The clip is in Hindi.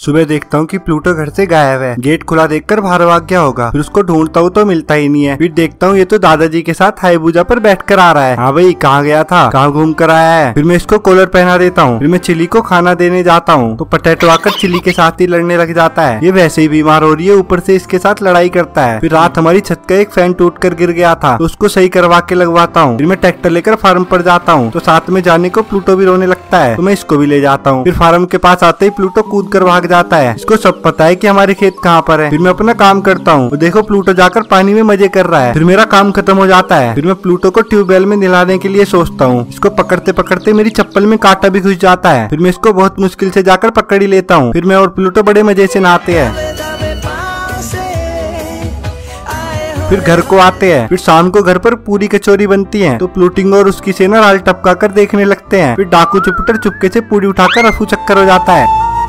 सुबह देखता हूँ कि प्लूटो घर से गायब है। गेट खुला देखकर बाहर भाग गया होगा। फिर उसको ढूंढता हूँ तो मिलता ही नहीं है। फिर देखता हूँ ये तो दादाजी के साथ हाईबूजा पर बैठकर आ रहा है। हाँ भाई, कहाँ गया था, कहाँ घूम कर आया है। फिर मैं इसको कॉलर पहना देता हूँ। फिर मैं चिली को खाना देने जाता हूँ तो पोटैटो आकर चिली के साथ ही लड़ने लग जाता है। ये वैसे ही बीमार हो रही है, ऊपर से इसके साथ लड़ाई करता है। फिर रात हमारी छत का एक फैन टूट कर गिर गया था तो उसको सही करवा के लगवाता हूँ। फिर मैं ट्रैक्टर लेकर फार्म पर जाता हूँ तो साथ में जाने को प्लूटो भी रोने लगता है तो मैं इसको भी ले जाता हूँ। फिर फार्म के पास आते ही प्लूटो कूद कर भाग जाता है। इसको सब पता है कि हमारे खेत कहाँ पर है। फिर मैं अपना काम करता हूँ तो देखो प्लूटो जाकर पानी में मजे कर रहा है। फिर मेरा काम खत्म हो जाता है। फिर मैं प्लूटो को ट्यूबवेल में नहलाने के लिए सोचता हूँ। इसको पकड़ते पकड़ते मेरी चप्पल में कांटा भी घुस जाता है। फिर मैं इसको बहुत मुश्किल से जाकर पकड़ ही लेता हूँ। फिर मैं और प्लूटो बड़े मजे से नहाते हैं। फिर घर को आते हैं। फिर शाम को घर पर पूरी कचौरी बनती है तो प्लूटिंग और उसकी सेना राल टपका कर देखने लगते हैं। फिर डाकू चुपटर चुपके से पूरी उठाकर रफू चक्कर हो जाता है।